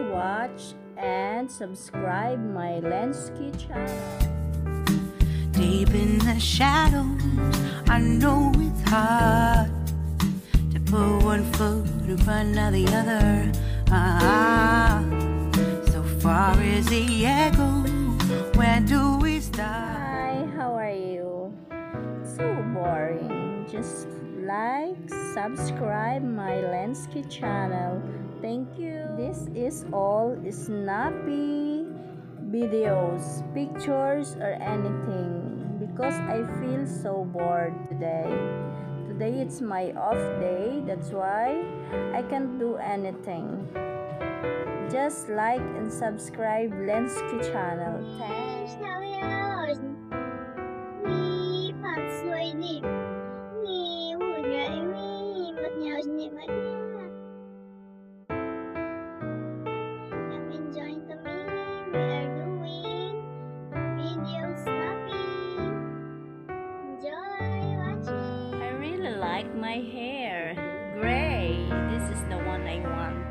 watch and subscribe my Lenski channel. Deep in the shadows, I know it's hard to put one foot in front of the other. So far is the echo, where do we start? Hi, how are you? So boring. Just like, subscribe my Lenski channel. Thank you. This is all snappy videos, pictures, or anything because I feel so bored today. Today it's my off day, that's why I can't do anything. Just like and subscribe Lenski channel. Thanks. 你把嘴里，你不愿意，不鸟你们家。I'm enjoying the meal we are doing. Video snapping. Enjoy watching. I really like my hair. Gray. This is the one I want.